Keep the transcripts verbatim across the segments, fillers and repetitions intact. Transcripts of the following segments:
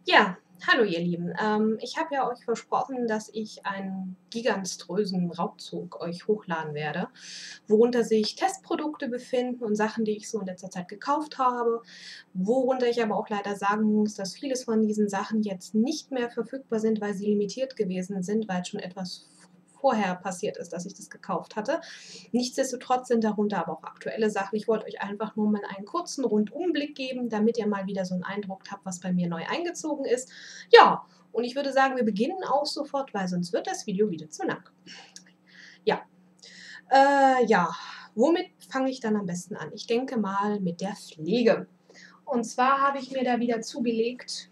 Ja, hallo ihr Lieben. Ähm, ich habe ja euch versprochen, dass ich einen giganströsen Raubzug euch hochladen werde, worunter sich Testprodukte befinden und Sachen, die ich so in letzter Zeit gekauft habe, worunter ich aber auch leider sagen muss, dass vieles von diesen Sachen jetzt nicht mehr verfügbar sind, weil sie limitiert gewesen sind, weil schon etwas vorher passiert ist, dass ich das gekauft hatte. Nichtsdestotrotz sind darunter aber auch aktuelle Sachen. Ich wollte euch einfach nur mal einen kurzen Rundumblick geben, damit ihr mal wieder so einen Eindruck habt, was bei mir neu eingezogen ist. Ja, und ich würde sagen, wir beginnen auch sofort, weil sonst wird das Video wieder zu lang. Ja, äh, ja, womit fange ich dann am besten an? Ich denke mal mit der Pflege. Und zwar habe ich mir da wieder zugelegt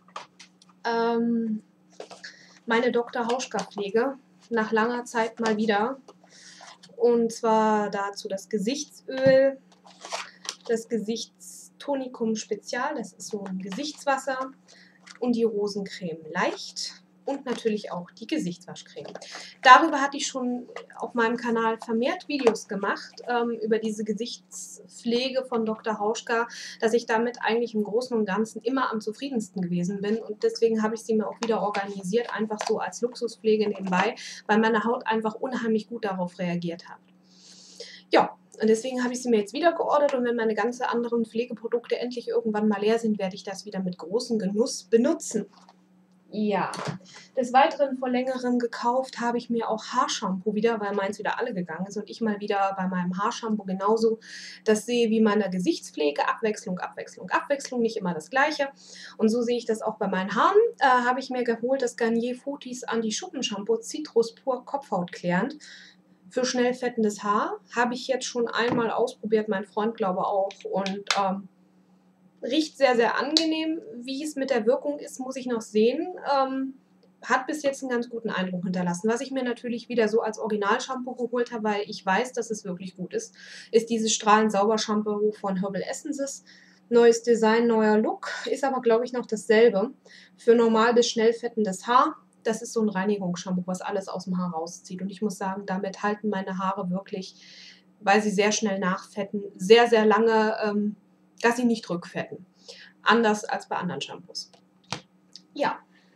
ähm, meine Doktor Hauschka Pflege. Nach langer Zeit mal wieder. Und zwar dazu das Gesichtsöl, das Gesichtstonikum Spezial, das ist so ein Gesichtswasser, und die Rosencreme leicht und natürlich auch die Gesichtswaschcreme. Darüber hatte ich schon auf meinem Kanal vermehrt Videos gemacht, ähm, über diese Gesichtspflege von Doktor Hauschka, dass ich damit eigentlich im Großen und Ganzen immer am zufriedensten gewesen bin, und deswegen habe ich sie mir auch wieder organisiert, einfach so als Luxuspflege nebenbei, weil meine Haut einfach unheimlich gut darauf reagiert hat. Ja, und deswegen habe ich sie mir jetzt wieder geordert, und wenn meine ganzen anderen Pflegeprodukte endlich irgendwann mal leer sind, werde ich das wieder mit großem Genuss benutzen. Ja, des Weiteren vor längerem gekauft habe ich mir auch Haarshampoo wieder, weil meins wieder alle gegangen ist und ich mal wieder bei meinem Haarshampoo genauso das sehe wie meiner Gesichtspflege. Abwechslung, Abwechslung, Abwechslung, nicht immer das Gleiche. Und so sehe ich das auch bei meinen Haaren. Äh, habe ich mir geholt das Garnier Fotis Anti-Schuppen-Shampoo Citrus Pur Kopfhautklärend für schnell fettendes Haar. Habe ich jetzt schon einmal ausprobiert, mein Freund glaube auch, und ähm, riecht sehr, sehr angenehm. Wie es mit der Wirkung ist, muss ich noch sehen. Ähm, hat bis jetzt einen ganz guten Eindruck hinterlassen. Was ich mir natürlich wieder so als Original-Shampoo geholt habe, weil ich weiß, dass es wirklich gut ist, ist dieses Strahlensauber-Shampoo von Herbal Essences. Neues Design, neuer Look, ist aber, glaube ich, noch dasselbe. Für normal bis schnell fettendes Haar. Das ist so ein Reinigungsshampoo, was alles aus dem Haar rauszieht. Und ich muss sagen, damit halten meine Haare wirklich, weil sie sehr schnell nachfetten, sehr, sehr lange, ähm, dass sie nicht rückfetten. Anders als bei anderen Shampoos. Ja.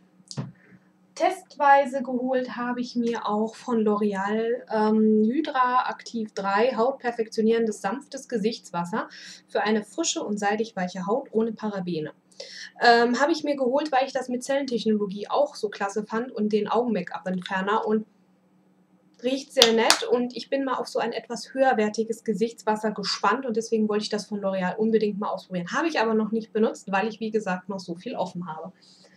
Testweise geholt habe ich mir auch von L'Oreal ähm, Hydra Aktiv drei Hautperfektionierendes sanftes Gesichtswasser für eine frische und seidig weiche Haut ohne Parabene. Ähm, habe ich mir geholt, weil ich das mit Zellentechnologie auch so klasse fand und den Augen-Make-up-Entferner, und riecht sehr nett, und ich bin mal auf so ein etwas höherwertiges Gesichtswasser gespannt, und deswegen wollte ich das von L'Oreal unbedingt mal ausprobieren. Habe ich aber noch nicht benutzt, weil ich, wie gesagt, noch so viel offen habe.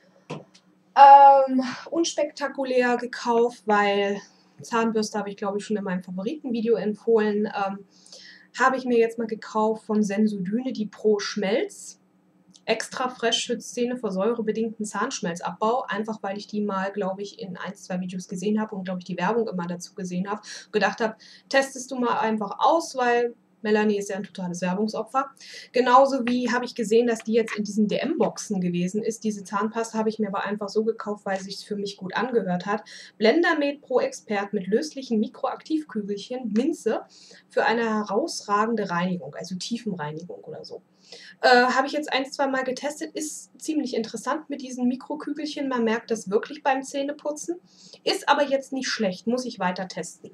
Ähm, unspektakulär gekauft, weil Zahnbürste habe ich, glaube ich, schon in meinem Favoritenvideo empfohlen. Ähm, habe ich mir jetzt mal gekauft von Sensodyne die Pro Schmelz. Extra fresh schützt Zähne vor säurebedingten Zahnschmelzabbau, einfach weil ich die mal, glaube ich, in ein, zwei Videos gesehen habe und, glaube ich, die Werbung immer dazu gesehen habe. Gedacht habe, testest du mal einfach aus, weil Melanie ist ja ein totales Werbungsopfer. Genauso wie habe ich gesehen, dass die jetzt in diesen D M-Boxen gewesen ist. Diese Zahnpasta habe ich mir aber einfach so gekauft, weil es sich für mich gut angehört hat. Blendermed Pro Expert mit löslichen Mikroaktivkügelchen, Minze, für eine herausragende Reinigung, also Tiefenreinigung oder so. Äh, habe ich jetzt ein, zwei Mal getestet, ist ziemlich interessant mit diesen Mikrokügelchen. Man merkt das wirklich beim Zähneputzen. Ist aber jetzt nicht schlecht, muss ich weiter testen.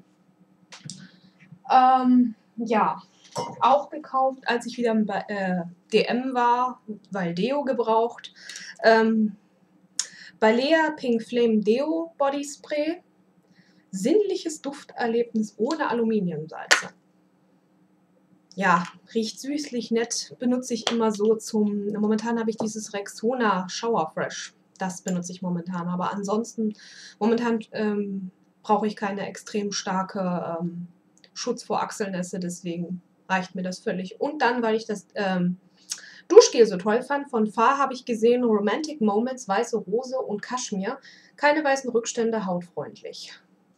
Ähm, ja, auch gekauft, als ich wieder bei äh, D M war, weil Deo gebraucht. Ähm, Balea Pink Flame Deo Body Spray. Sinnliches Dufterlebnis ohne Aluminiumsalze. Ja, riecht süßlich nett, benutze ich immer so zum, momentan habe ich dieses Rexona Shower Fresh, das benutze ich momentan, aber ansonsten, momentan ähm, brauche ich keine extrem starke ähm, Schutz vor Achselnässe, deswegen reicht mir das völlig. Und dann, weil ich das ähm, Duschgel so toll fand, von Fa habe ich gesehen, Romantic Moments, weiße Rose und Kaschmir, keine weißen Rückstände, hautfreundlich.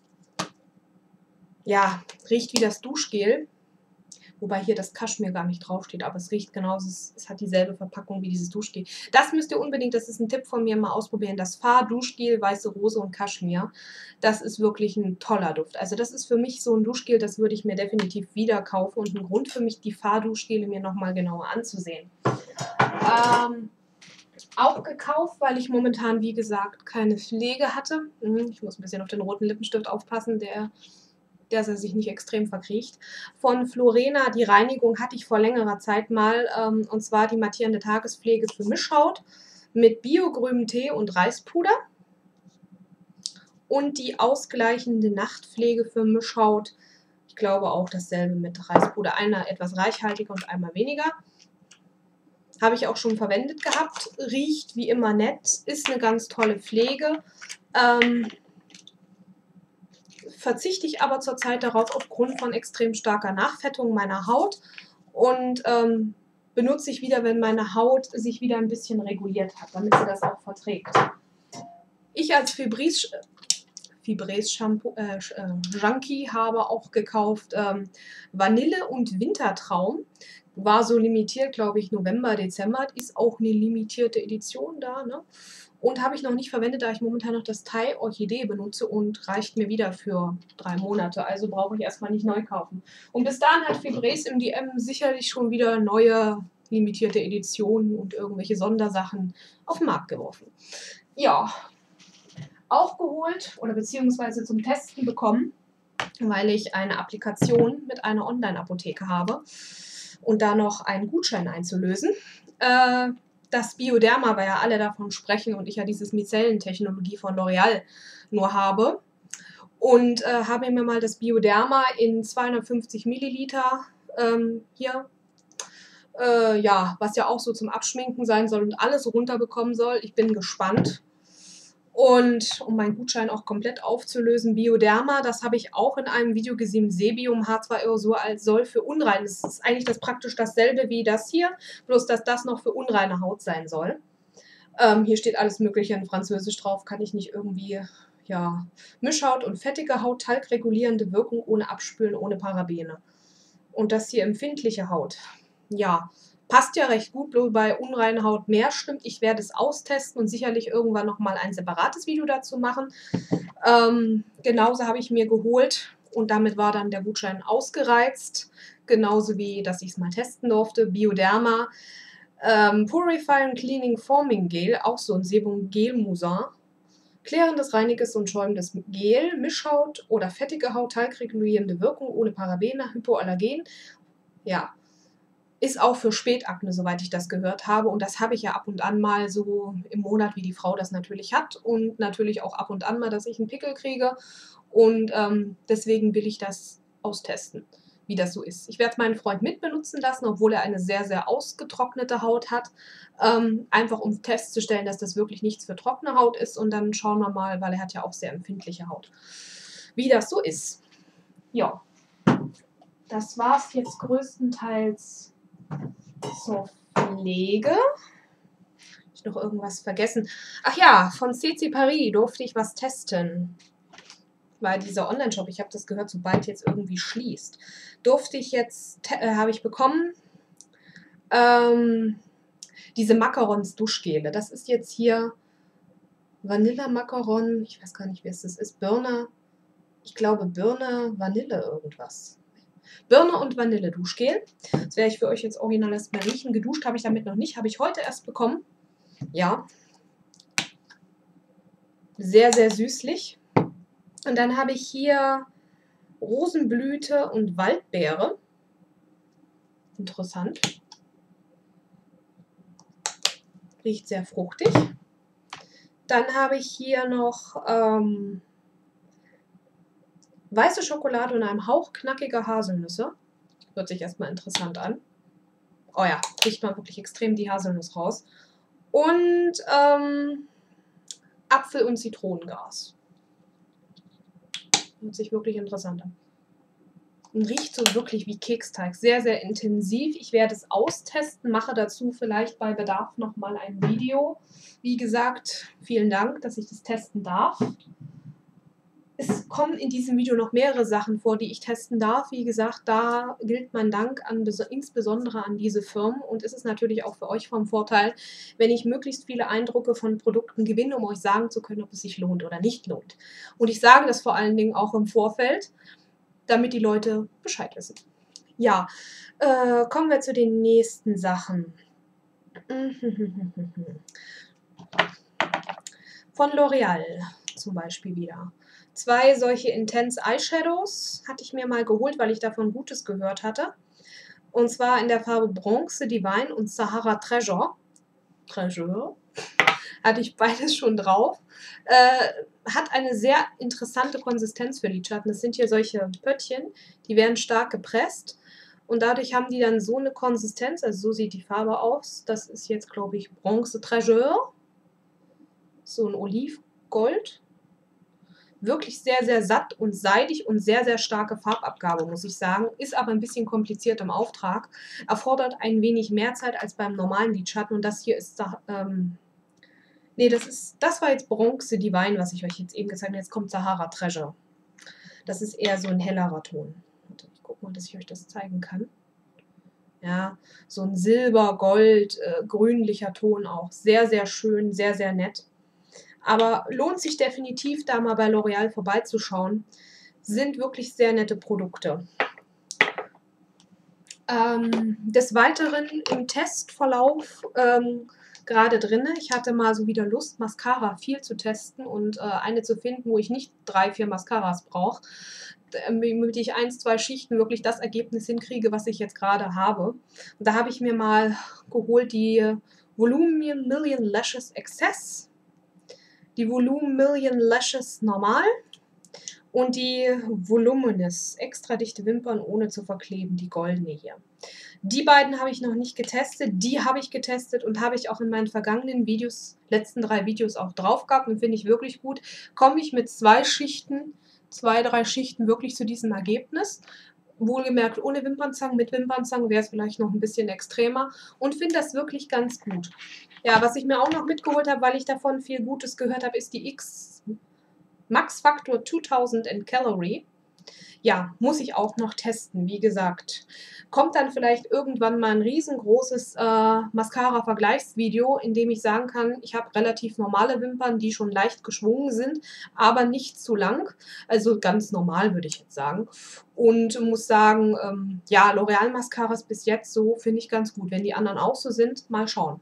Ja, riecht wie das Duschgel. Wobei hier das Kaschmir gar nicht draufsteht, aber es riecht genauso, es, es hat dieselbe Verpackung wie dieses Duschgel. Das müsst ihr unbedingt, das ist ein Tipp von mir, mal ausprobieren. Das Fa Duschgel, weiße Rose und Kaschmir. Das ist wirklich ein toller Duft. Also das ist für mich so ein Duschgel, das würde ich mir definitiv wieder kaufen, und ein Grund für mich, die Fa Duschgele mir nochmal genauer anzusehen. Ähm, auch gekauft, weil ich momentan, wie gesagt, keine Pflege hatte. Ich muss ein bisschen auf den roten Lippenstift aufpassen, der, der sich nicht extrem verkriecht. Von Florena, die Reinigung hatte ich vor längerer Zeit mal, ähm, und zwar die mattierende Tagespflege für Mischhaut mit biogrünem Tee und Reispuder. Und die ausgleichende Nachtpflege für Mischhaut, ich glaube auch dasselbe mit Reispuder, einer etwas reichhaltiger und einmal weniger. Habe ich auch schon verwendet gehabt, riecht wie immer nett, ist eine ganz tolle Pflege. Ähm, verzichte ich aber zurzeit darauf aufgrund von extrem starker Nachfettung meiner Haut und ähm, benutze ich wieder, wenn meine Haut sich wieder ein bisschen reguliert hat, damit sie das auch verträgt. Ich als Fibris Fibres Shampoo, äh, Junkie habe auch gekauft ähm, Vanille und Wintertraum. War so limitiert, glaube ich, November, Dezember. Ist auch eine limitierte Edition da. Ne? Und habe ich noch nicht verwendet, da ich momentan noch das Thai Orchidee benutze und reicht mir wieder für drei Monate. Also brauche ich erstmal nicht neu kaufen. Und bis dahin hat Fibres im D M sicherlich schon wieder neue limitierte Editionen und irgendwelche Sondersachen auf den Markt geworfen. Ja, auch geholt oder beziehungsweise zum Testen bekommen, weil ich eine Applikation mit einer Online-Apotheke habe und da noch einen Gutschein einzulösen. Äh, das Bioderma, weil ja alle davon sprechen und ich ja dieses Micellentechnologie von L'Oreal nur habe. Und äh, habe mir mal das Bioderma in zweihundertfünfzig Milliliter ähm, hier, äh, ja, was ja auch so zum Abschminken sein soll und alles runterbekommen soll. Ich bin gespannt. Und um meinen Gutschein auch komplett aufzulösen, Bioderma, das habe ich auch in einem Video gesehen, Sebium H zwei Aerosol als soll für unrein. Das ist eigentlich das praktisch dasselbe wie das hier, bloß dass das noch für unreine Haut sein soll. Ähm, hier steht alles Mögliche in Französisch drauf, kann ich nicht irgendwie, ja, Mischhaut und fettige Haut, talgregulierende Wirkung ohne Abspülen, ohne Parabene. Und das hier empfindliche Haut, ja, passt ja recht gut, bloß bei unreiner Haut mehr stimmt. Ich werde es austesten und sicherlich irgendwann nochmal ein separates Video dazu machen. Ähm, genauso habe ich mir geholt und damit war dann der Gutschein ausgereizt. Genauso wie, dass ich es mal testen durfte. Bioderma ähm, Purifying Cleaning Forming Gel, auch so ein Sebum Gel Mousin. Klärendes, reiniges und schäumendes Gel, Mischhaut oder fettige Haut, talgregulierende Wirkung ohne Parabene, Hypoallergen. Ja, ist auch für Spätakne, soweit ich das gehört habe. Und das habe ich ja ab und an mal so im Monat, wie die Frau das natürlich hat. Und natürlich auch ab und an mal, dass ich einen Pickel kriege. Und ähm, deswegen will ich das austesten, wie das so ist. Ich werde es meinen Freund mitbenutzen lassen, obwohl er eine sehr, sehr ausgetrocknete Haut hat. Ähm, einfach um festzustellen, dass das wirklich nichts für trockene Haut ist. Und dann schauen wir mal, weil er hat ja auch sehr empfindliche Haut, wie das so ist. Ja, das war es jetzt größtenteils zur Pflege. Habe ich noch irgendwas vergessen? Ach ja, von C C Paris durfte ich was testen. Weil dieser Online-Shop, ich habe das gehört, sobald jetzt irgendwie schließt, durfte ich jetzt, äh, habe ich bekommen, ähm, diese Macarons Duschgele. Das ist jetzt hier Vanilla Macaron, ich weiß gar nicht, wie es das ist, Birne, ich glaube Birne, Vanille irgendwas. Birne und Vanille Duschgel. Das werde ich für euch jetzt original erstmal riechen. Geduscht habe ich damit noch nicht, habe ich heute erst bekommen. Ja. Sehr, sehr süßlich. Und dann habe ich hier Rosenblüte und Waldbeere. Interessant. Riecht sehr fruchtig. Dann habe ich hier noch ähm, weiße Schokolade und einem Hauch knackiger Haselnüsse. Hört sich erstmal interessant an. Oh ja, riecht man wirklich extrem die Haselnuss raus. Und ähm, Apfel- und Zitronengras. Hört sich wirklich interessant an. Und riecht so wirklich wie Keksteig. Sehr, sehr intensiv. Ich werde es austesten, mache dazu vielleicht bei Bedarf nochmal ein Video. Wie gesagt, vielen Dank, dass ich das testen darf. Es kommen in diesem Video noch mehrere Sachen vor, die ich testen darf. Wie gesagt, da gilt mein Dank an, insbesondere an diese Firmen. Und es ist natürlich auch für euch vom Vorteil, wenn ich möglichst viele Eindrücke von Produkten gewinne, um euch sagen zu können, ob es sich lohnt oder nicht lohnt. Und ich sage das vor allen Dingen auch im Vorfeld, damit die Leute Bescheid wissen. Ja, äh, kommen wir zu den nächsten Sachen. Von L'Oreal zum Beispiel wieder. Zwei solche Intense Eyeshadows hatte ich mir mal geholt, weil ich davon Gutes gehört hatte. Und zwar in der Farbe Bronze Divine und Sahara Treasure. Treasure. Hatte ich beides schon drauf. Äh, hat eine sehr interessante Konsistenz für Lidschatten. Das sind hier solche Pöttchen, die werden stark gepresst. Und dadurch haben die dann so eine Konsistenz, also so sieht die Farbe aus. Das ist jetzt, glaube ich, Bronze Treasure. So ein Olivgold. Wirklich sehr, sehr satt und seidig und sehr, sehr starke Farbabgabe, muss ich sagen. Ist aber ein bisschen kompliziert im Auftrag. Erfordert ein wenig mehr Zeit als beim normalen Lidschatten. Und das hier ist da, ähm, nee, das ist, das war jetzt Bronze Divine, was ich euch jetzt eben gesagt habe. Jetzt kommt Sahara Treasure. Das ist eher so ein hellerer Ton. Ich gucke mal, dass ich euch das zeigen kann. Ja, so ein Silber, Gold, äh, grünlicher Ton auch. Sehr, sehr schön, sehr, sehr nett. Aber lohnt sich definitiv, da mal bei L'Oreal vorbeizuschauen. Sind wirklich sehr nette Produkte. Ähm, des Weiteren im Testverlauf ähm, gerade drin. Ich hatte mal so wieder Lust, Mascara viel zu testen und äh, eine zu finden, wo ich nicht drei, vier Mascaras brauche, damit ich eins, zwei Schichten wirklich das Ergebnis hinkriege, was ich jetzt gerade habe. Und da habe ich mir mal geholt die Volume Million Lashes Excess, die Volume Million Lashes Normal und die Voluminous, extra dichte Wimpern ohne zu verkleben, die goldene hier. Die beiden habe ich noch nicht getestet, die habe ich getestet und habe ich auch in meinen vergangenen Videos, letzten drei Videos auch drauf gehabt und finde ich wirklich gut. Komme ich mit zwei Schichten, zwei, drei Schichten wirklich zu diesem Ergebnis. Wohlgemerkt ohne Wimpernzangen, mit Wimpernzangen wäre es vielleicht noch ein bisschen extremer und finde das wirklich ganz gut. Ja, was ich mir auch noch mitgeholt habe, weil ich davon viel Gutes gehört habe, ist die X Max Factor zweitausend in Calorie. Ja, muss ich auch noch testen, wie gesagt. Kommt dann vielleicht irgendwann mal ein riesengroßes äh, Mascara-Vergleichsvideo, in dem ich sagen kann, ich habe relativ normale Wimpern, die schon leicht geschwungen sind, aber nicht zu lang. Also ganz normal, würde ich jetzt sagen. Und muss sagen, ähm, ja, L'Oreal Mascaras bis jetzt so finde ich ganz gut. Wenn die anderen auch so sind, mal schauen.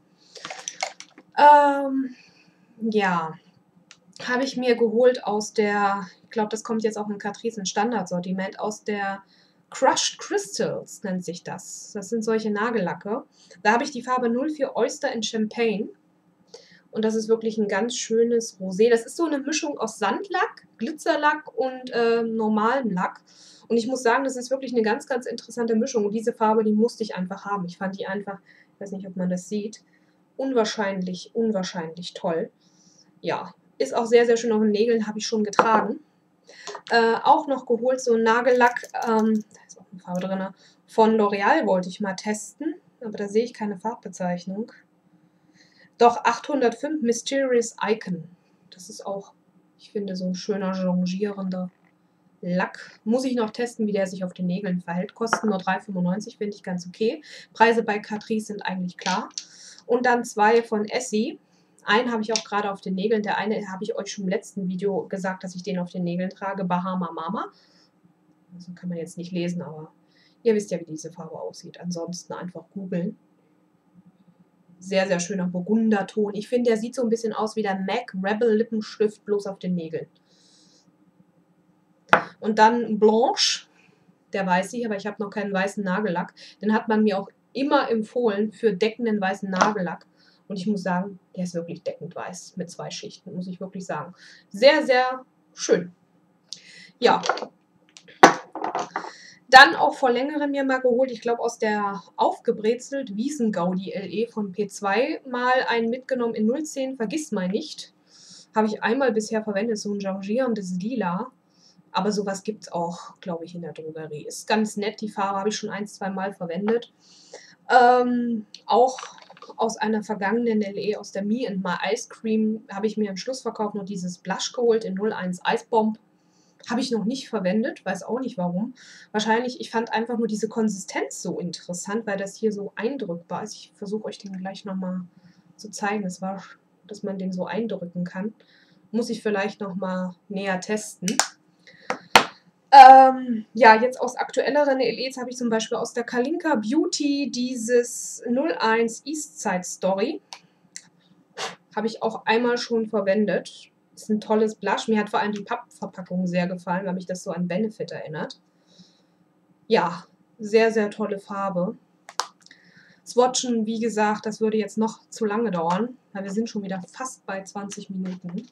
Ähm, ja, habe ich mir geholt aus der, ich glaube, das kommt jetzt auch in Catrice ein Standardsortiment, aus der Crushed Crystals nennt sich das. Das sind solche Nagellacke. Da habe ich die Farbe null vier Oyster in Champagne. Und das ist wirklich ein ganz schönes Rosé. Das ist so eine Mischung aus Sandlack, Glitzerlack und äh, normalem Lack. Und ich muss sagen, das ist wirklich eine ganz, ganz interessante Mischung. Und diese Farbe, die musste ich einfach haben. Ich fand die einfach, ich weiß nicht, ob man das sieht, unwahrscheinlich, unwahrscheinlich toll. Ja, ist auch sehr, sehr schön auf den Nägeln, habe ich schon getragen. Äh, auch noch geholt, so ein Nagellack, ähm, da ist auch eine Farbe drin, von L'Oreal wollte ich mal testen, aber da sehe ich keine Farbbezeichnung. Doch, achthundertfünf Mysterious Icon. Das ist auch, ich finde, so ein schöner, changierender Lack. Muss ich noch testen, wie der sich auf den Nägeln verhält. Kosten nur drei fünfundneunzig, finde ich ganz okay. Preise bei Catrice sind eigentlich klar. Und dann zwei von Essie. Einen habe ich auch gerade auf den Nägeln. Der eine habe ich euch schon im letzten Video gesagt, dass ich den auf den Nägeln trage. Bahama Mama. Also kann man jetzt nicht lesen, aber ihr wisst ja, wie diese Farbe aussieht. Ansonsten einfach googeln. Sehr, sehr schöner Burgunderton. Ich finde, der sieht so ein bisschen aus wie der MAC Rebel Lippenstift, bloß auf den Nägeln. Und dann Blanche. Der weiß ich, aber ich habe noch keinen weißen Nagellack. Den hat man mir auch immer empfohlen für deckenden weißen Nagellack. Und ich muss sagen, der ist wirklich deckend weiß mit zwei Schichten, muss ich wirklich sagen. Sehr, sehr schön. Ja. Dann auch vor längerem mir mal geholt, ich glaube aus der aufgebrezelt Wiesengaudi L E von P zwei mal einen mitgenommen in null zehn, vergiss mal nicht. Habe ich einmal bisher verwendet, so ein changierendes Lila. Aber sowas gibt es auch, glaube ich, in der Drogerie. Ist ganz nett, die Farbe habe ich schon ein, zwei Mal verwendet. Ähm, auch aus einer vergangenen L E, aus der Me and My Ice Cream, habe ich mir im Schlussverkauf noch dieses Blush geholt in null eins Ice Bomb. Habe ich noch nicht verwendet, weiß auch nicht warum. Wahrscheinlich, ich fand einfach nur diese Konsistenz so interessant, weil das hier so eindrückbar ist. Ich versuche euch den gleich nochmal zu zeigen. Das war, dass man den so eindrücken kann. Muss ich vielleicht nochmal näher testen. Ähm, ja, jetzt aus aktuelleren L Es habe ich zum Beispiel aus der Kalinka Beauty dieses null eins Eastside Story. Habe ich auch einmal schon verwendet. Ist ein tolles Blush. Mir hat vor allem die Pappverpackung sehr gefallen, weil mich das so an Benefit erinnert. Ja, sehr, sehr tolle Farbe. Swatchen, wie gesagt, das würde jetzt noch zu lange dauern, weil wir sind schon wieder fast bei zwanzig Minuten.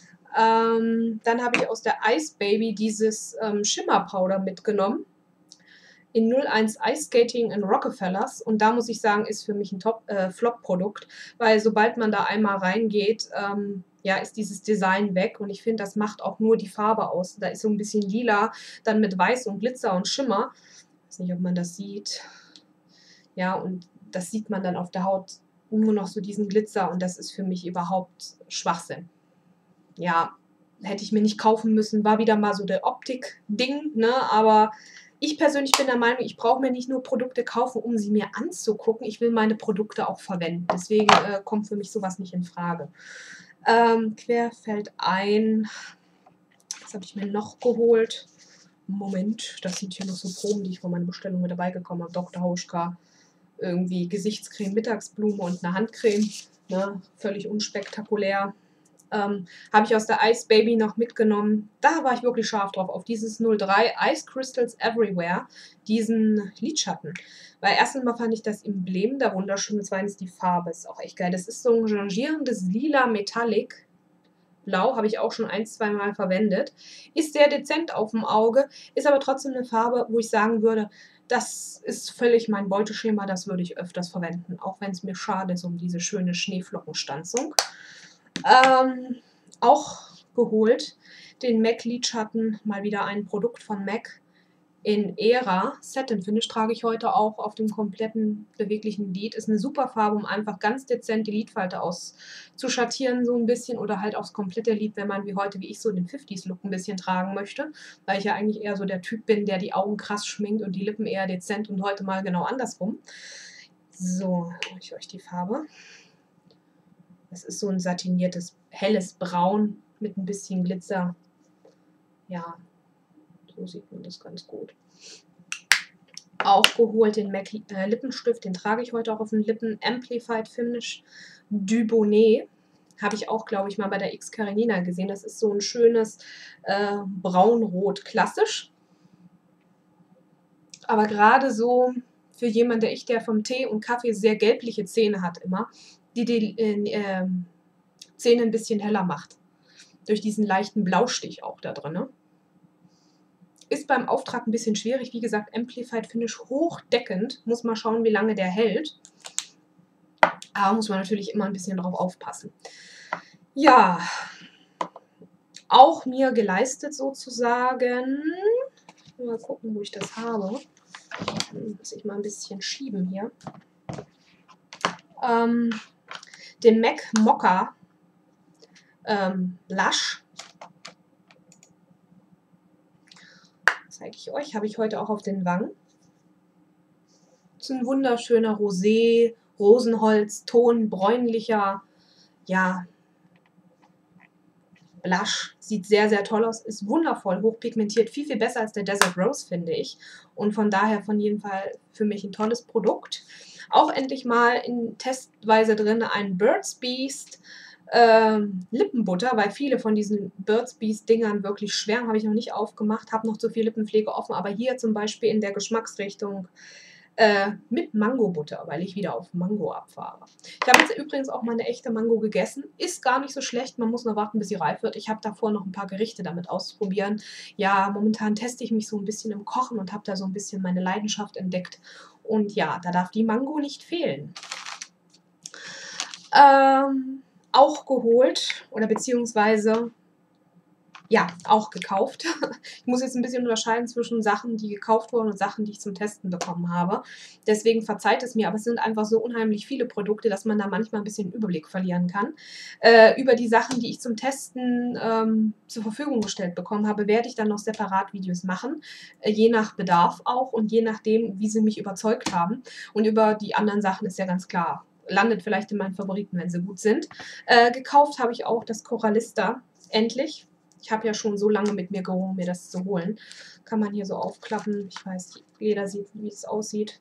Ähm, dann habe ich aus der Ice Baby dieses ähm, Shimmer Powder mitgenommen. In null eins Ice Skating in Rockefellers. Und da muss ich sagen, ist für mich ein Top-Flop-Produkt, äh, weil sobald man da einmal reingeht, ähm, ja, ist dieses Design weg. Und ich finde, das macht auch nur die Farbe aus. Da ist so ein bisschen lila, dann mit Weiß und Glitzer und Schimmer. Ich weiß nicht, ob man das sieht. Ja, und das sieht man dann auf der Haut nur noch so diesen Glitzer. Und das ist für mich überhaupt Schwachsinn. Ja, hätte ich mir nicht kaufen müssen. War wieder mal so der Optik-Ding, ne, aber ich persönlich bin der Meinung, ich brauche mir nicht nur Produkte kaufen, um sie mir anzugucken. Ich will meine Produkte auch verwenden. Deswegen äh, kommt für mich sowas nicht in Frage. Ähm, quer fällt ein. Was habe ich mir noch geholt? Moment, das sind hier noch so Proben, die ich von meiner Bestellung mit dabei bekommen habe. Doktor Hauschka. Irgendwie Gesichtscreme, Mittagsblume und eine Handcreme. Ne? Völlig unspektakulär. Ähm, habe ich aus der Ice Baby noch mitgenommen. Da war ich wirklich scharf drauf, auf dieses null drei Ice Crystals Everywhere, diesen Lidschatten. Weil erstens mal fand ich das Emblem da wunderschön, zweitens die Farbe ist auch echt geil. Das ist so ein changierendes lila Metallic. Blau habe ich auch schon ein, zwei Mal verwendet. Ist sehr dezent auf dem Auge, ist aber trotzdem eine Farbe, wo ich sagen würde, das ist völlig mein Beuteschema, das würde ich öfters verwenden, auch wenn es mir schade ist um diese schöne Schneeflockenstanzung. Ähm, auch geholt den MAC Lidschatten, mal wieder ein Produkt von MAC in Era. Satin Finish trage ich heute auch auf dem kompletten beweglichen Lid. Ist eine super Farbe, um einfach ganz dezent die Lidfalte auszuschattieren so ein bisschen oder halt aufs komplette Lid, wenn man wie heute, wie ich, so den fünfziger Look ein bisschen tragen möchte, weil ich ja eigentlich eher so der Typ bin, der die Augen krass schminkt und die Lippen eher dezent und heute mal genau andersrum. So, zeige ich euch die Farbe. Das ist so ein satiniertes, helles Braun mit ein bisschen Glitzer. Ja, so sieht man das ganz gut. Auch geholt den MAC äh, Lippenstift, den trage ich heute auch auf den Lippen. Amplified Finish Dubonnet. Habe ich auch, glaube ich, mal bei der X Karenina gesehen. Das ist so ein schönes äh, Braunrot, klassisch. Aber gerade so für jemanden, der ich, der vom Tee und Kaffee sehr gelbliche Zähne hat immer, die die äh, Zähne ein bisschen heller macht. Durch diesen leichten Blaustich auch da drin. Ne? Ist beim Auftrag ein bisschen schwierig. Wie gesagt, Amplified Finish hochdeckend. Muss man schauen, wie lange der hält. Aber muss man natürlich immer ein bisschen drauf aufpassen. Ja, auch mir geleistet sozusagen. Mal gucken, wo ich das habe. Muss ich mal ein bisschen schieben hier. Ähm, den MAC Mocha ähm, Blush. Zeige ich euch. Habe ich heute auch auf den Wangen. Das ist ein wunderschöner Rosé, Rosenholzton, bräunlicher, ja, Blush. Sieht sehr, sehr toll aus. Ist wundervoll, hochpigmentiert. Viel, viel besser als der Desert Rose, finde ich. Und von daher von jedem Fall für mich ein tolles Produkt. Auch endlich mal in Testweise drin ein Burt's Bees ähm, Lippenbutter, weil viele von diesen Burt's Bees Dingern wirklich schwärmen. Habe ich noch nicht aufgemacht. Habe noch zu viel Lippenpflege offen. Aber hier zum Beispiel in der Geschmacksrichtung Äh, mit Mango-Butter, weil ich wieder auf Mango abfahre. Ich habe jetzt übrigens auch mal eine echte Mango gegessen. Ist gar nicht so schlecht, man muss nur warten, bis sie reif wird. Ich habe davor noch ein paar Gerichte damit auszuprobieren. Ja, momentan teste ich mich so ein bisschen im Kochen und habe da so ein bisschen meine Leidenschaft entdeckt. Und ja, da darf die Mango nicht fehlen. Ähm, auch geholt oder beziehungsweise ja, auch gekauft. Ich muss jetzt ein bisschen unterscheiden zwischen Sachen, die gekauft wurden und Sachen, die ich zum Testen bekommen habe. Deswegen verzeiht es mir, aber es sind einfach so unheimlich viele Produkte, dass man da manchmal ein bisschen den Überblick verlieren kann. Äh, über die Sachen, die ich zum Testen ähm, zur Verfügung gestellt bekommen habe, werde ich dann noch separat Videos machen. Äh, je nach Bedarf auch und je nachdem, wie sie mich überzeugt haben. Und über die anderen Sachen ist ja ganz klar, landet vielleicht in meinen Favoriten, wenn sie gut sind. Äh, gekauft habe ich auch das Coralista, endlich. Ich habe ja schon so lange mit mir gerungen, mir das zu holen. Kann man hier so aufklappen. Ich weiß, jeder sieht, wie es aussieht.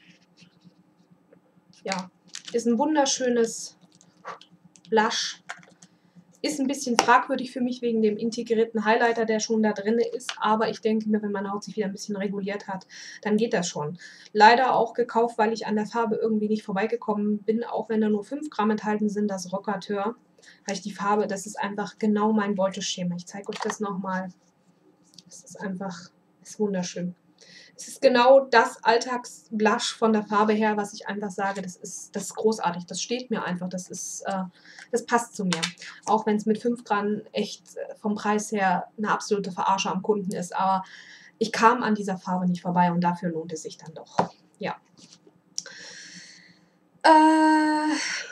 Ja, ist ein wunderschönes Blush. Ist ein bisschen fragwürdig für mich wegen dem integrierten Highlighter, der schon da drin ist. Aber ich denke mir, wenn meine Haut sich wieder ein bisschen reguliert hat, dann geht das schon. Leider auch gekauft, weil ich an der Farbe irgendwie nicht vorbeigekommen bin. Auch wenn da nur fünf Gramm enthalten sind, das Rockateur. Weil ich die Farbe, das ist einfach genau mein Beuteschema. Ich zeige euch das nochmal. Das ist einfach, das ist wunderschön. Es ist genau das Alltagsblush von der Farbe her, was ich einfach sage, das ist, das ist großartig, das steht mir einfach, das ist, äh, das passt zu mir. Auch wenn es mit fünf Gramm echt vom Preis her eine absolute Verarsche am Kunden ist, aber ich kam an dieser Farbe nicht vorbei und dafür lohnt es sich dann doch. Ja. Äh,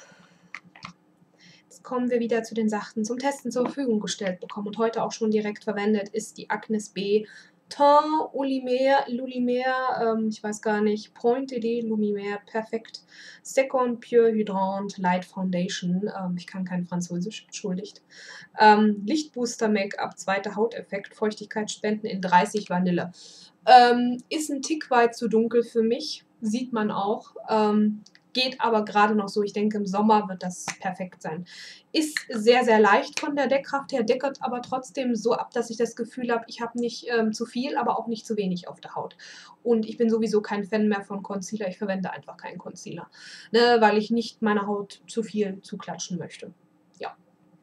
jetzt kommen wir wieder zu den Sachen zum Testen zur Verfügung gestellt bekommen und heute auch schon direkt verwendet ist die Agnes B Teint Lumière, Lumière, ähm, ich weiß gar nicht, Point D Lumière Perfect Second Pure Hydrant Light Foundation, ähm, ich kann kein Französisch, entschuldigt. Ähm, Lichtbooster Make-up, zweiter Hauteffekt, Feuchtigkeitsspenden in dreißig Vanille. Ähm, ist ein Tick weit zu dunkel für mich, sieht man auch. Ähm, Geht aber gerade noch so. Ich denke, im Sommer wird das perfekt sein. Ist sehr, sehr leicht von der Deckkraft her, deckert aber trotzdem so ab, dass ich das Gefühl habe, ich habe nicht ähm, zu viel, aber auch nicht zu wenig auf der Haut. Und ich bin sowieso kein Fan mehr von Concealer. Ich verwende einfach keinen Concealer, ne, weil ich nicht meine Haut zu viel zuklatschen möchte. Ja.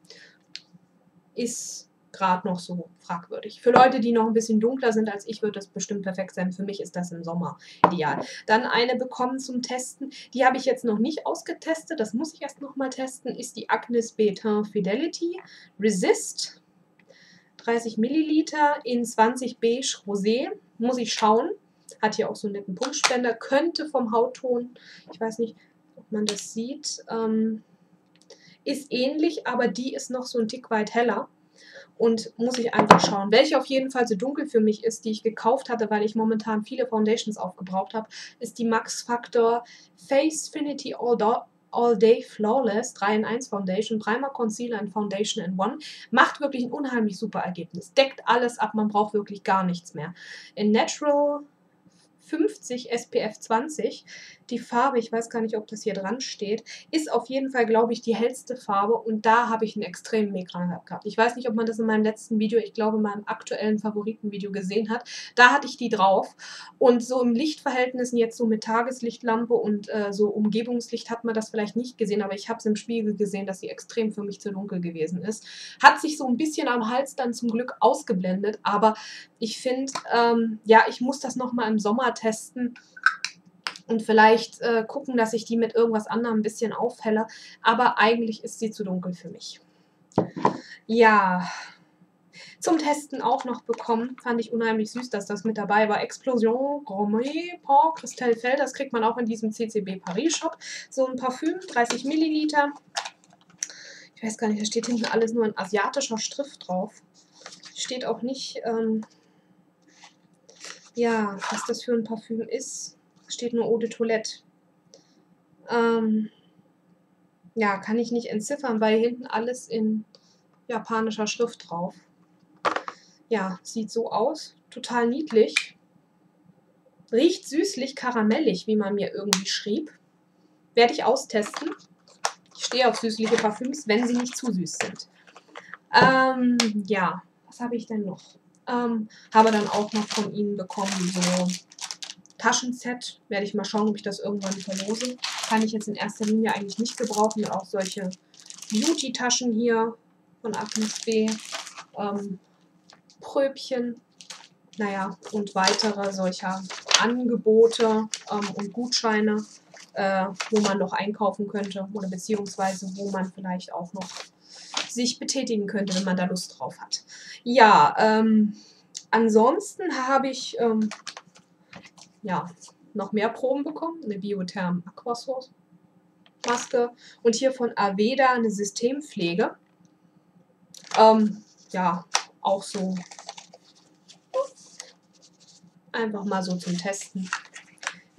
Ist gerade noch so fragwürdig. Für Leute, die noch ein bisschen dunkler sind als ich, wird das bestimmt perfekt sein. Für mich ist das im Sommer ideal. Dann eine bekommen zum Testen. Die habe ich jetzt noch nicht ausgetestet. Das muss ich erst noch mal testen. Ist die Agnes B Teint Fidelity Resist. dreißig Milliliter in zwanzig Beige Rosé. Muss ich schauen. Hat hier auch so einen netten Punktspender. Könnte vom Hautton, ich weiß nicht, ob man das sieht, ähm, ist ähnlich, aber die ist noch so ein Tick weit heller. Und muss ich einfach schauen. Welche auf jeden Fall so dunkel für mich ist, die ich gekauft hatte, weil ich momentan viele Foundations aufgebraucht habe, ist die Max Factor Facefinity All, All Day Flawless drei in eins Foundation. Primer, Concealer und Foundation in One. Macht wirklich ein unheimlich super Ergebnis. Deckt alles ab, man braucht wirklich gar nichts mehr. In Natural fünfzig S P F zwanzig. Die Farbe, ich weiß gar nicht, ob das hier dran steht, ist auf jeden Fall, glaube ich, die hellste Farbe und da habe ich einen extremen Migräne gehabt. Ich weiß nicht, ob man das in meinem letzten Video, ich glaube, in meinem aktuellen Favoritenvideo gesehen hat. Da hatte ich die drauf und so im Lichtverhältnissen jetzt so mit Tageslichtlampe und äh, so Umgebungslicht hat man das vielleicht nicht gesehen, aber ich habe es im Spiegel gesehen, dass sie extrem für mich zu dunkel gewesen ist. Hat sich so ein bisschen am Hals dann zum Glück ausgeblendet, aber ich finde, ähm, ja, ich muss das nochmal im Sommer testen und vielleicht äh, gucken, dass ich die mit irgendwas anderem ein bisschen aufhelle. Aber eigentlich ist sie zu dunkel für mich. Ja, zum Testen auch noch bekommen. Fand ich unheimlich süß, dass das mit dabei war. Explosion Gourmet Port Christelle Fell. Das kriegt man auch in diesem C C B Paris Shop. So ein Parfüm, dreißig Milliliter. Ich weiß gar nicht, da steht hinten alles nur in asiatischer Schrift drauf. Steht auch nicht... Ähm, ja, was das für ein Parfüm ist, steht nur Eau de Toilette. Ähm, ja, kann ich nicht entziffern, weil hinten alles in japanischer Schrift drauf. Ja, sieht so aus. Total niedlich. Riecht süßlich, karamellig, wie man mir irgendwie schrieb. Werde ich austesten. Ich stehe auf süßliche Parfüms, wenn sie nicht zu süß sind. Ähm, ja, was habe ich denn noch? Ähm, habe dann auch noch von ihnen bekommen, so Taschenset. Werde ich mal schauen, ob ich das irgendwann verlose. Kann ich jetzt in erster Linie eigentlich nicht gebrauchen. Auch solche Beauty-Taschen hier von Agnes B. Ähm, Pröbchen. Naja, und weitere solcher Angebote ähm, und Gutscheine, äh, wo man noch einkaufen könnte oder beziehungsweise wo man vielleicht auch noch sich betätigen könnte, wenn man da Lust drauf hat. Ja, ähm, ansonsten habe ich ähm, ja, noch mehr Proben bekommen. Eine Biotherm Aquasource Maske und hier von Aveda eine Systempflege. Ähm, ja, auch so einfach mal so zum Testen.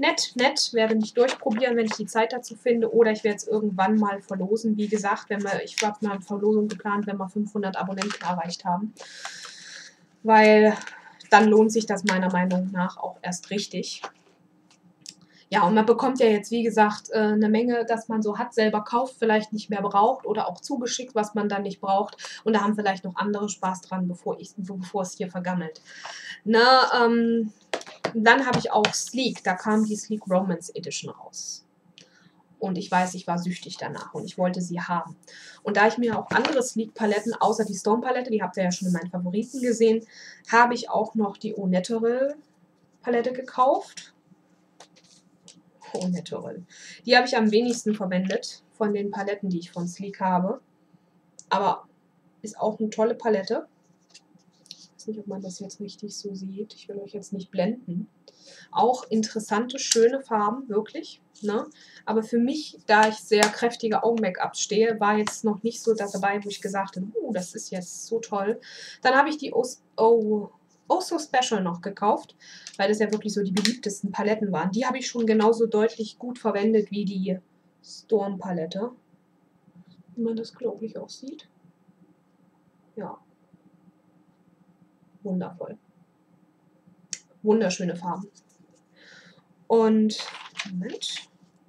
nett, nett. Werde mich durchprobieren, wenn ich die Zeit dazu finde. Oder ich werde es irgendwann mal verlosen. Wie gesagt, wenn wir, ich habe mal eine Verlosung geplant, wenn wir fünfhundert Abonnenten erreicht haben. Weil dann lohnt sich das meiner Meinung nach auch erst richtig. Ja, und man bekommt ja jetzt, wie gesagt, eine Menge, dass man so hat, selber kauft, vielleicht nicht mehr braucht oder auch zugeschickt, was man dann nicht braucht. Und da haben vielleicht noch andere Spaß dran, bevor, ich, bevor es hier vergammelt. Na, ähm, dann habe ich auch Sleek. Da kam die Sleek Romance Edition raus. Und ich weiß, ich war süchtig danach und ich wollte sie haben. Und da ich mir auch andere Sleek-Paletten, außer die Stone-Palette, die habt ihr ja schon in meinen Favoriten gesehen, habe ich auch noch die Eau Naturelle Palette gekauft. Eau Naturelle. Die habe ich am wenigsten verwendet von den Paletten, die ich von Sleek habe. Aber ist auch eine tolle Palette. Ich weiß nicht, ob man das jetzt richtig so sieht. Ich will euch jetzt nicht blenden. Auch interessante, schöne Farben, wirklich. Ne? Aber für mich, da ich sehr kräftige Augen-Make-ups stehe, war jetzt noch nicht so das dabei, wo ich gesagt habe, oh, das ist jetzt so toll. Dann habe ich die Oh, oh, oh So Special noch gekauft, weil das ja wirklich so die beliebtesten Paletten waren. Die habe ich schon genauso deutlich gut verwendet wie die Storm-Palette. Wie man das, glaube ich, auch sieht. Ja. Wundervoll. Wunderschöne Farben. Und, Moment.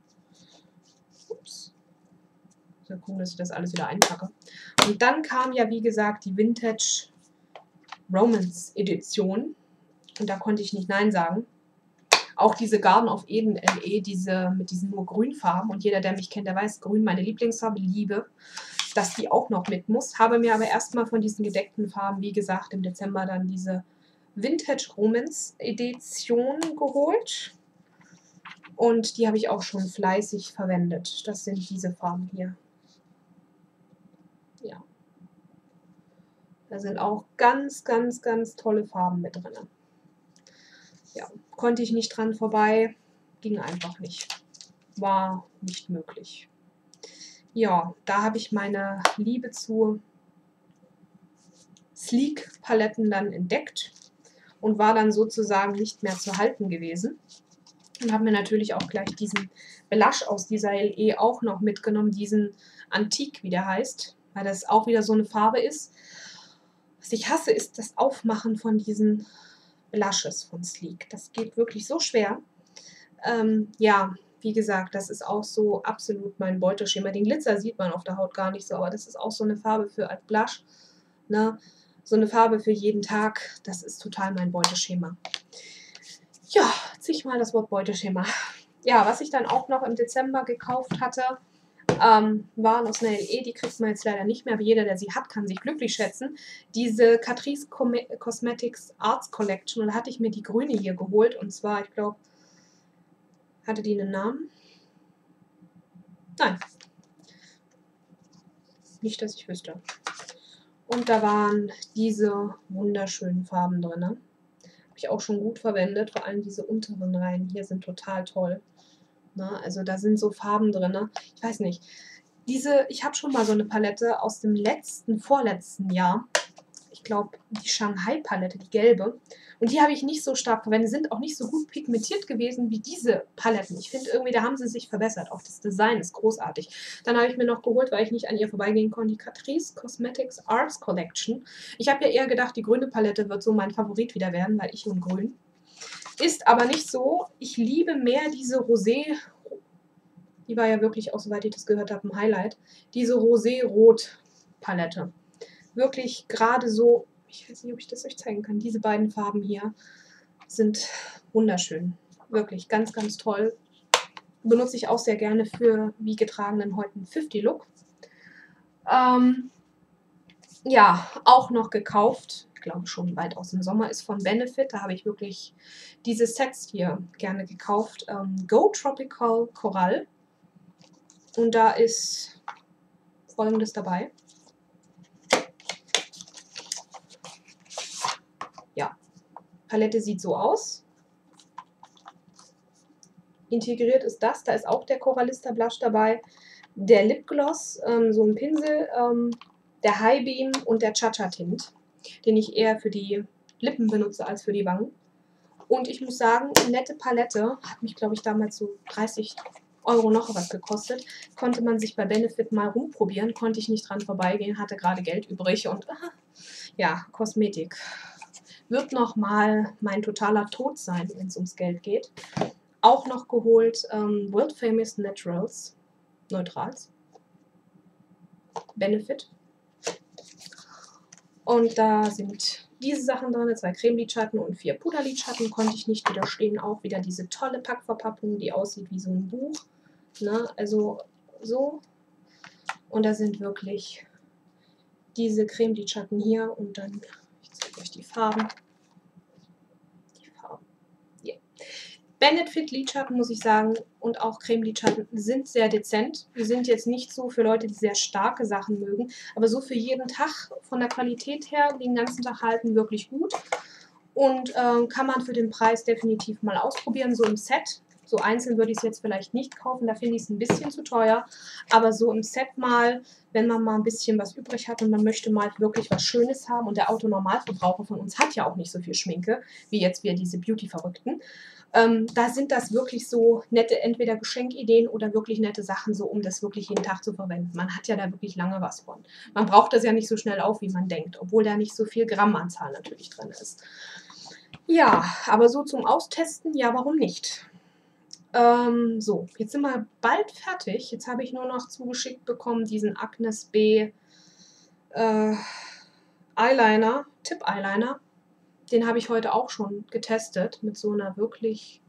Ups. So gucken, dass ich das alles wieder einpacke. Und dann kam ja, wie gesagt, die Vintage Romance Edition. Und da konnte ich nicht Nein sagen. Auch diese Garden of Eden L E, diese mit diesen nur Grünfarben. Und jeder, der mich kennt, der weiß, Grün meine Lieblingsfarbe, liebe, dass die auch noch mit muss. Habe mir aber erstmal von diesen gedeckten Farben, wie gesagt, im Dezember dann diese Vintage Romance Edition geholt. Und die habe ich auch schon fleißig verwendet. Das sind diese Farben hier. Ja. Da sind auch ganz, ganz, ganz tolle Farben mit drin. Ja, konnte ich nicht dran vorbei. Ging einfach nicht. War nicht möglich. Ja, da habe ich meine Liebe zu Sleek-Paletten dann entdeckt und war dann sozusagen nicht mehr zu halten gewesen. Und habe mir natürlich auch gleich diesen Blush aus dieser L E auch noch mitgenommen, diesen Antique, wie der heißt, weil das auch wieder so eine Farbe ist. Was ich hasse, ist das Aufmachen von diesen Blushes von Sleek. Das geht wirklich so schwer. Ähm, ja, wie gesagt, das ist auch so absolut mein Beuteschema. Den Glitzer sieht man auf der Haut gar nicht so, aber das ist auch so eine Farbe für als Blush. Ne? So eine Farbe für jeden Tag. Das ist total mein Beuteschema. Ja, zigmal das Wort Beuteschema. Ja, was ich dann auch noch im Dezember gekauft hatte, ähm, waren aus einer L E, die kriegt man jetzt leider nicht mehr, aber jeder, der sie hat, kann sich glücklich schätzen. Diese Catrice Cosmetics Arts Collection. Und da hatte ich mir die grüne hier geholt. Und zwar, ich glaube, hatte die einen Namen? Nein. Nicht, dass ich wüsste. Und da waren diese wunderschönen Farben drin. Habe ich auch schon gut verwendet. Vor allem diese unteren Reihen hier sind total toll. Na, also da sind so Farben drin. Ich weiß nicht. Diese, ich habe schon mal so eine Palette aus dem letzten, vorletzten Jahr. Ich glaube, die Shanghai-Palette, die gelbe. Und die habe ich nicht so stark verwendet. Sind auch nicht so gut pigmentiert gewesen wie diese Paletten. Ich finde irgendwie, da haben sie sich verbessert. Auch das Design ist großartig. Dann habe ich mir noch geholt, weil ich nicht an ihr vorbeigehen konnte, die Catrice Cosmetics Arts Collection. Ich habe ja eher gedacht, die grüne Palette wird so mein Favorit wieder werden, weil ich und grün. Ist aber nicht so. Ich liebe mehr diese Rosé, die war ja wirklich auch, soweit ich das gehört habe, ein Highlight, diese Rosé-Rot-Palette. Wirklich gerade so, ich weiß nicht, ob ich das euch zeigen kann, diese beiden Farben hier sind wunderschön. Wirklich ganz, ganz toll. Benutze ich auch sehr gerne für wie getragenen Häuten fünfzig Look. Ähm, ja, auch noch gekauft, ich glaube schon weit aus dem Sommer, ist von Benefit. Da habe ich wirklich diese Sets hier gerne gekauft. Ähm, Go Tropical Coral. Und da ist Folgendes dabei. Ja, Palette sieht so aus. Integriert ist das, da ist auch der Coralista Blush dabei, der Lipgloss, ähm, so ein Pinsel, ähm, der High Beam und der Cha-Cha Tint, den ich eher für die Lippen benutze als für die Wangen. Und ich muss sagen, eine nette Palette, hat mich, glaube ich, damals so dreißig Euro noch was gekostet. Konnte man sich bei Benefit mal rumprobieren, konnte ich nicht dran vorbeigehen, hatte gerade Geld übrig und aha, ja, Kosmetik. Wird nochmal mein totaler Tod sein, wenn es ums Geld geht. Auch noch geholt ähm, World Famous Naturals, Neutrals, Benefit. Und da sind diese Sachen drin, zwei Cremelidschatten und vier Puderlidschatten, konnte ich nicht widerstehen. Auch wieder diese tolle Packverpackung, die aussieht wie so ein Buch. Ne? Also so. Und da sind wirklich diese Cremelidschatten hier und dann, ich zeige euch die Farben. Die Farben. Yeah. Benefit-Lidschatten, muss ich sagen, und auch Cremelidschatten sind sehr dezent. Die sind jetzt nicht so für Leute, die sehr starke Sachen mögen, aber so für jeden Tag von der Qualität her, den ganzen Tag halten, wirklich gut. Und äh, kann man für den Preis definitiv mal ausprobieren, so im Set. So einzeln würde ich es jetzt vielleicht nicht kaufen, da finde ich es ein bisschen zu teuer. Aber so im Set mal, wenn man mal ein bisschen was übrig hat und man möchte mal wirklich was Schönes haben. Und der Autonormalverbraucher von uns hat ja auch nicht so viel Schminke, wie jetzt wir diese Beauty-Verrückten. Ähm, da sind das wirklich so nette, entweder Geschenkideen oder wirklich nette Sachen, so um das wirklich jeden Tag zu verwenden. Man hat ja da wirklich lange was von. Man braucht das ja nicht so schnell auf, wie man denkt, obwohl da nicht so viel Grammanzahl natürlich drin ist. Ja, aber so zum Austesten, ja, warum nicht? Ähm, so, jetzt sind wir bald fertig. Jetzt habe ich nur noch zugeschickt bekommen diesen Agnes B äh, Eyeliner, Tip-Eyeliner. Den habe ich heute auch schon getestet mit so einer wirklich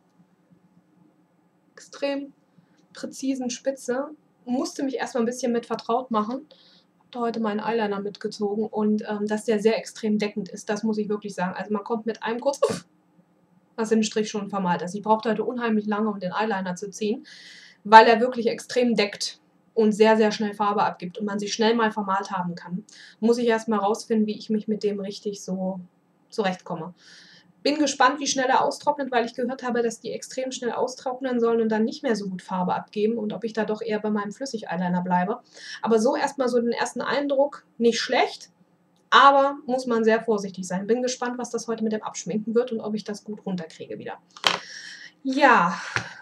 extrem präzisen Spitze. Musste mich erstmal ein bisschen mit vertraut machen. Habe da heute meinen Eyeliner mitgezogen und ähm, dass der sehr extrem deckend ist, das muss ich wirklich sagen. Also man kommt mit einem kurz, uff, was im Strich schon vermalt ist. Ich brauchte heute unheimlich lange, um den Eyeliner zu ziehen, weil er wirklich extrem deckt und sehr, sehr schnell Farbe abgibt und man sich schnell mal vermalt haben kann. Muss ich erstmal rausfinden, wie ich mich mit dem richtig so zurechtkomme. Bin gespannt, wie schnell er austrocknet, weil ich gehört habe, dass die extrem schnell austrocknen sollen und dann nicht mehr so gut Farbe abgeben und ob ich da doch eher bei meinem Flüssig-Eyeliner bleibe. Aber so erstmal so den ersten Eindruck, nicht schlecht, aber muss man sehr vorsichtig sein. Bin gespannt, was das heute mit dem Abschminken wird und ob ich das gut runterkriege wieder. Ja,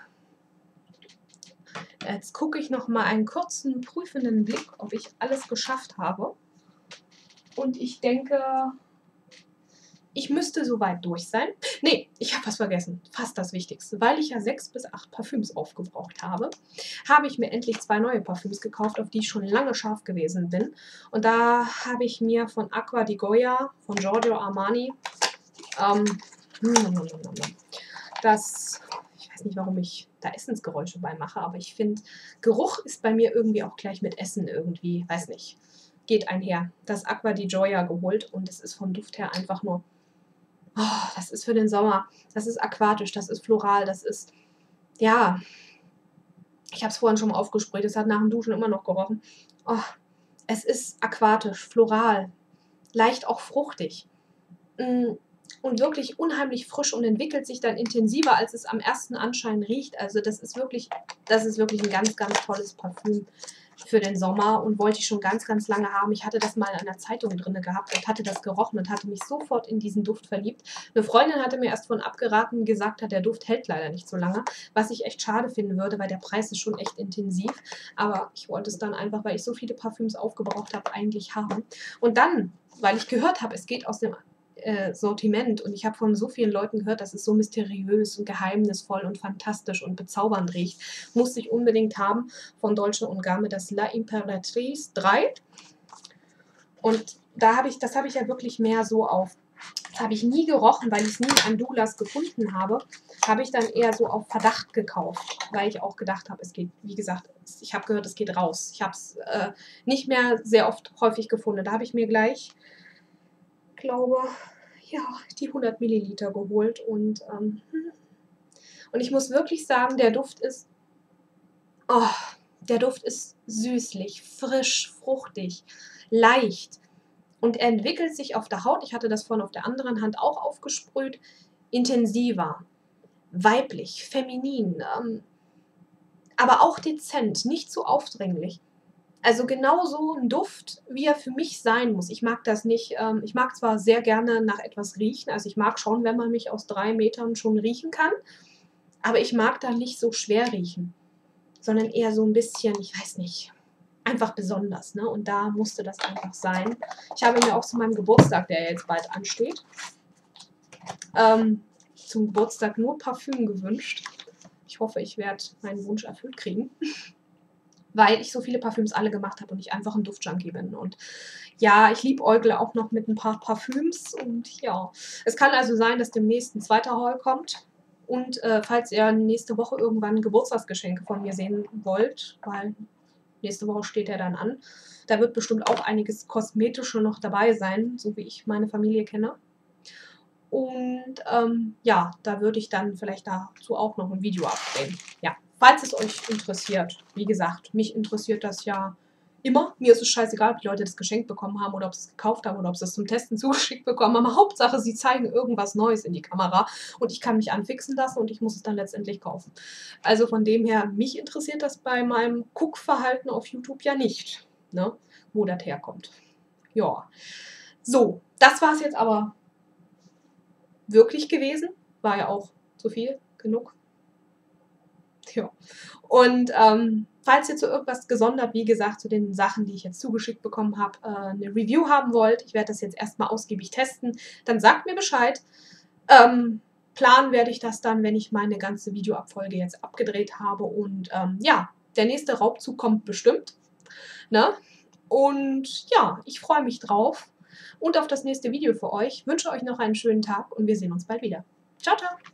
jetzt gucke ich noch mal einen kurzen prüfenden Blick, ob ich alles geschafft habe. Und ich denke, ich müsste soweit durch sein. Nee, ich habe was vergessen. Fast das Wichtigste. Weil ich ja sechs bis acht Parfüms aufgebraucht habe, habe ich mir endlich zwei neue Parfüms gekauft, auf die ich schon lange scharf gewesen bin. Und da habe ich mir von Acqua di Goya, von Giorgio Armani, ähm, das, ich weiß nicht, warum ich da Essensgeräusche bei mache, aber ich finde, Geruch ist bei mir irgendwie auch gleich mit Essen irgendwie, weiß nicht, geht einher. Das Acqua di Gioia geholt und es ist vom Duft her einfach nur, oh, das ist für den Sommer, das ist aquatisch, das ist floral, das ist, ja, ich habe es vorhin schon mal aufgesprüht, es hat nach dem Duschen immer noch gerochen. Oh, es ist aquatisch, floral, leicht auch fruchtig. Und wirklich unheimlich frisch und entwickelt sich dann intensiver, als es am ersten Anschein riecht. Also das ist wirklich, das ist wirklich ein ganz, ganz tolles Parfüm für den Sommer und wollte ich schon ganz, ganz lange haben. Ich hatte das mal in einer Zeitung drin gehabt und hatte das gerochen und hatte mich sofort in diesen Duft verliebt. Eine Freundin hatte mir erst von abgeraten, gesagt hat, der Duft hält leider nicht so lange, was ich echt schade finden würde, weil der Preis ist schon echt intensiv. Aber ich wollte es dann einfach, weil ich so viele Parfüms aufgebraucht habe, eigentlich haben. Und dann, weil ich gehört habe, es geht aus dem Sortiment und ich habe von so vielen Leuten gehört, dass es so mysteriös und geheimnisvoll und fantastisch und bezaubernd riecht, musste ich unbedingt haben von Dolce und Gabbana das La Imperatrice drei und da habe ich, das habe ich ja wirklich mehr so auf, das habe ich nie gerochen, weil ich es nie in einem Douglas gefunden habe, habe ich dann eher so auf Verdacht gekauft, weil ich auch gedacht habe, es geht, wie gesagt, ich habe gehört, es geht raus. Ich habe es äh, nicht mehr sehr oft häufig gefunden. Da habe ich mir gleich, glaube, ja, die hundert Milliliter geholt und, ähm, und ich muss wirklich sagen, der Duft ist, oh, der Duft ist süßlich, frisch, fruchtig, leicht und er entwickelt sich auf der Haut, ich hatte das vorhin auf der anderen Hand auch aufgesprüht, intensiver, weiblich, feminin, ähm, aber auch dezent, nicht zu aufdringlich. Also genauso ein Duft, wie er für mich sein muss. Ich mag das nicht. Ähm, ich mag zwar sehr gerne nach etwas riechen, also ich mag schon, wenn man mich aus drei Metern schon riechen kann, aber ich mag da nicht so schwer riechen, sondern eher so ein bisschen, ich weiß nicht, einfach besonders, ne? Und da musste das einfach sein. Ich habe mir auch zu meinem Geburtstag, der jetzt bald ansteht, ähm, zum Geburtstag nur Parfüm gewünscht. Ich hoffe, ich werde meinen Wunsch erfüllt kriegen, weil ich so viele Parfüms alle gemacht habe und ich einfach ein Duftjunkie bin. Und ja, ich liebäugle auch noch mit ein paar Parfüms. Und ja, es kann also sein, dass demnächst ein zweiter Haul kommt. Und äh, falls ihr nächste Woche irgendwann Geburtstagsgeschenke von mir sehen wollt, weil nächste Woche steht er dann an, da wird bestimmt auch einiges Kosmetische noch dabei sein, so wie ich meine Familie kenne. Und ähm, ja, da würde ich dann vielleicht dazu auch noch ein Video abdrehen. Ja, falls es euch interessiert. Wie gesagt, mich interessiert das ja immer. Mir ist es scheißegal, ob die Leute das geschenkt bekommen haben oder ob sie es gekauft haben oder ob sie es zum Testen zugeschickt bekommen haben. Aber Hauptsache, sie zeigen irgendwas Neues in die Kamera und ich kann mich anfixen lassen und ich muss es dann letztendlich kaufen. Also von dem her, mich interessiert das bei meinem Guckverhalten auf YouTube ja nicht, ne? Wo das herkommt. Ja, so, das war es jetzt aber wirklich gewesen. War ja auch zu viel, genug. Ja. Und ähm, falls ihr zu irgendwas gesondert, wie gesagt, zu den Sachen, die ich jetzt zugeschickt bekommen habe, äh, eine Review haben wollt, ich werde das jetzt erstmal ausgiebig testen, dann sagt mir Bescheid. Ähm, planen werde ich das dann, wenn ich meine ganze Videoabfolge jetzt abgedreht habe. Und ähm, ja, der nächste Raubzug kommt bestimmt. Ne? Und ja, ich freue mich drauf und auf das nächste Video für euch. Wünsche euch noch einen schönen Tag und wir sehen uns bald wieder. Ciao, ciao!